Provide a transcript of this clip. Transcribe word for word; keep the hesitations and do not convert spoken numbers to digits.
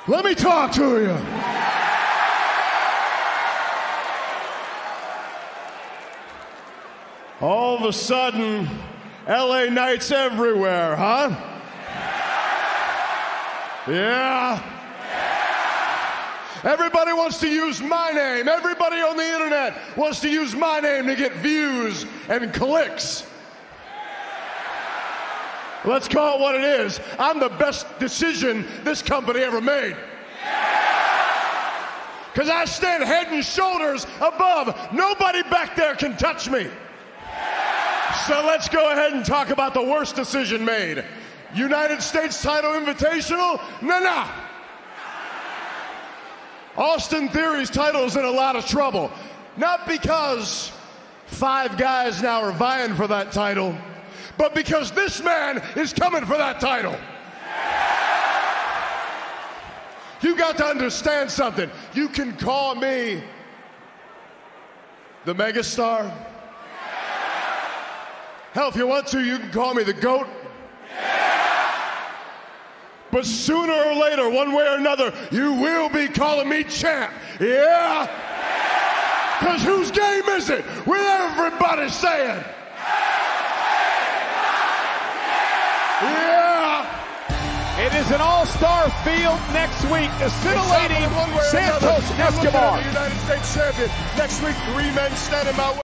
Let me talk to you. All of a sudden, L A Knights everywhere, huh? Yeah. Everybody wants to use my name. Everybody on the internet wants to use my name to get views and clicks. Let's call it what it is. I'm the best decision this company ever made. Because I stand head and shoulders above. Nobody back there can touch me. So let's go ahead and talk about the worst decision made. United States title invitational? Nah, nah. Austin Theory's title's in a lot of trouble. Not because five guys now are vying for that title, but because this man is coming for that title. You got to understand something. You can call me the megastar. Hell, if you want to, you can call me the GOAT. But sooner or later, one way or another, you will be calling me champ. Yeah? Because whose game is it? With everybody saying. Yeah. It is an all-star field next week. The scintillating Santos Escobar. United States champion. Next week, three men standing out.